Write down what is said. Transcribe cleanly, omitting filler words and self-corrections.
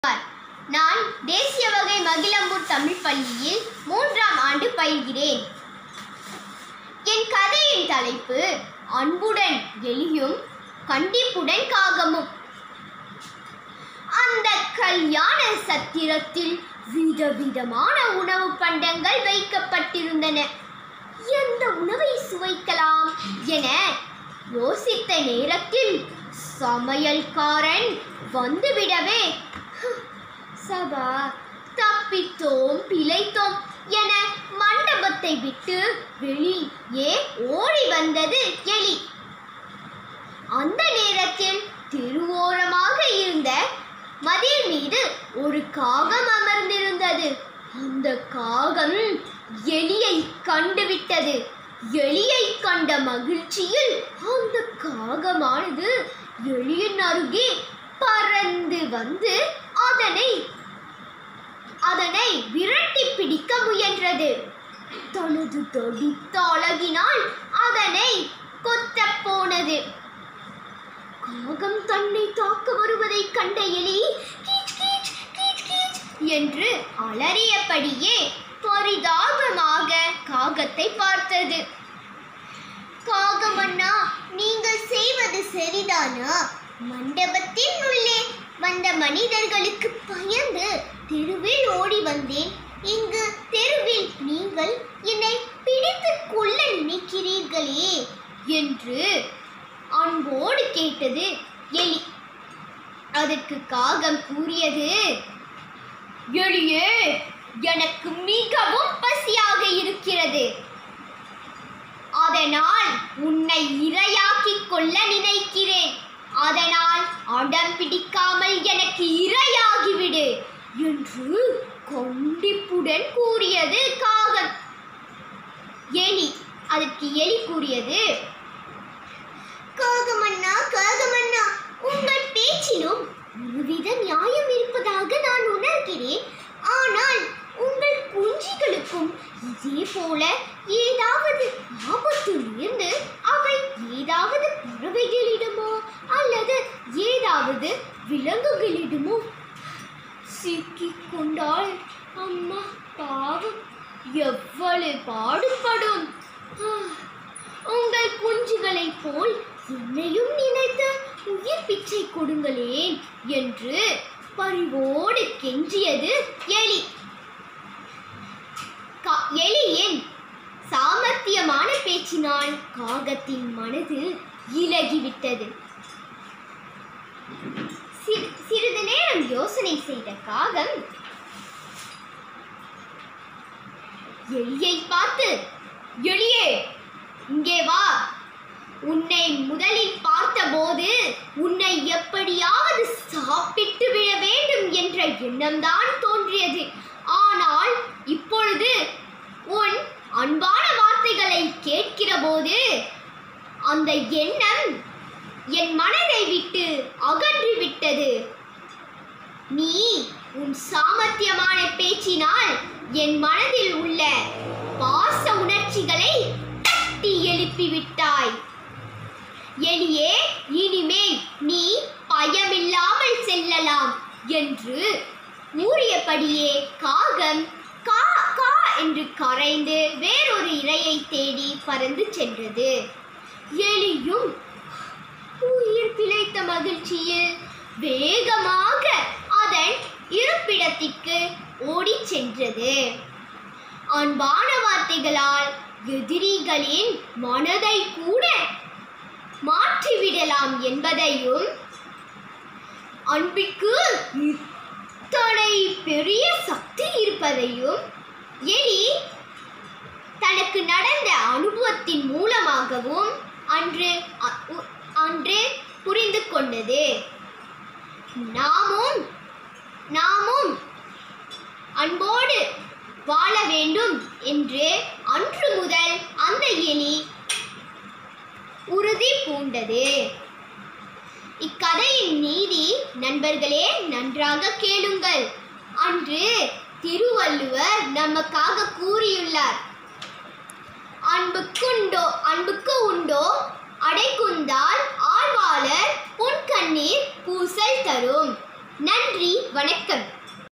நான் தேசிய வகை மகிழம்பூர் தமிழ் பள்ளியில் 3ஆம் ஆண்டு பயில்கிறேன். என் கதையின் தலைப்பு அன்புடன் எலியும் கண்டிப்புடன் காகமும். அந்த கல்யாண சத்திரத்தில் விதவிதமான உணவு பண்டங்கள் வைக்கப்பட்டிருந்தன. எந்த உணவை சுவைக்கலாம் என யோசித்த நேரத்தில் சமையல்காரன் வந்துவிடவே, சபா, தப்பித்தோம் பிழைத்தோம் என மண்டபத்தை விட்டு வெளியே ஓடி வந்தது எலி. அந்த நேரத்தில் தெருவோரமாக இருந்த மதில் மீது ஒரு காகம் அமர்ந்திருந்தது. அந்த காகம் எலியை கண்டுவிட்டது. எலியை கண்ட மகிழ்ச்சியில் அந்த காகமானது எலியின் அருகே பறந்து வந்து அதனை விரட்டி பிடிக்க முயன்றது. தனது தடித்த அழகினால் அதனை கொத்த போனது. காகம் தன்னை தாக்க வருவதை கண்ட எலி கீச் கீச் கீச் கீச் என்று அலறியபடியே பரிதாபமாக காகத்தை பார்த்தது. காகமண்ணா, நீங்கள் செய்வது சரிதானா? மண்டபத்தின் உள்ளே வந்த மனிதர்களுக்கு பயந்து தெருவில் ஓடி வந்தேன். இங்கு தெருவில் நீங்கள் என்னை பிடித்து கொள்ள நினைக்கிறீர்களே என்று அன்போடு கேட்டது எலி. அதற்கு காகம் கூறியது, எலியே, எனக்கு மிகவும் பசியாக இருக்கிறது. அதனால் உன்னை இரையாக்கிக் கொள்ள நினைக்கிறேன். அதனால் அடம் பிடிக்காமல் எனக்கு இரையாகிவிடு என்று கண்டிப்புடன் கூறியது காகம். அதற்கு எலி கூறியது, காகமண்ணா, காகமண்ணா, உங்கள் பேச்சிலும் ஒருவித நியாயம் இருப்பதாக நான் உணர்கிறேன். ஆனால் உங்கள் குஞ்சுகளுக்கும் இதே போல ஏதாவது ஆபத்து இருந்து அவை ஏதாவது பறவைகளிடமோ அல்லது ஏதாவது விலங்குகளிடமோ சிக்கிக் கொண்டால் அம்மா பாவம் எவ்வளவு பாடுபடும். உங்கள் குஞ்சுகளை போல் என்னையும் நினைத்து உயிர் பிச்சை கொடுங்களேன் என்று பரிவோடு கெஞ்சியது எலி. எலியின் சாமர்த்தியமான பேச்சினால் காகத்தின் மனது இலகிவிட்டது. சிறிது நேரம் யோசனை செய்த காகம் எலியை பார்த்து, எலியே, இங்கே வா. உன்னை முதலில் பார்த்தபோது உன்னை எப்படியாவது சாப்பிட்டு விட வேண்டும் என்ற எண்ணம்தான் தோன்றியது. ஆனால் இப்பொழுது உன் அன்பான வார்த்தைகளை கேட்கிற போது அந்த எண்ணம் என் மனதை விட்டு அகன்றுவிட்டது. நீ உன் சாமர்த்தியமான பேச்சினால் என் மனதில் உள்ள பாச உணர்ச்சிகளை தட்டி எழுப்பிவிட்டாய். எலியே, இனிமேல் நீ பயமில்லாமல் செல்லலாம் என்று கூறியபடியே காகம் கா கா என்று கரைந்து வேறொரு இரையை தேடி பறந்து சென்றது. எலியும் உயிர் பிழைத்த மகிழ்ச்சியில் வேகமாக அதன் இருப்பிடத்திற்கு ஓடி சென்றது. அன்பான வார்த்தைகளால் எதிரிகளின் மனதை கூட மாற்றிவிடலாம் என்பதையும், அன்பிற்கு இத்தனை பெரிய சக்தி இருப்பதையும் எலி தனக்கு நடந்த அனுபவத்தின் மூலமாகவும் அன்று புரிந்து கொண்டது. நாமும் அன்போடு வாழ வேண்டும் என்று அன்று முதல் அந்த எலி உறுதி பூண்டது. இக்கதையின் நீதி நண்பர்களே, நன்றாக கேளுங்கள். அன்று திருவள்ளுவர் நமக்காக கூறியுள்ளார், அன்புக்கு உண்டோ அடைக்குந்தால் ஆழ்வாளர் பொன் கண்ணீர் பூசல் தரும். நன்றி, வணக்கம்.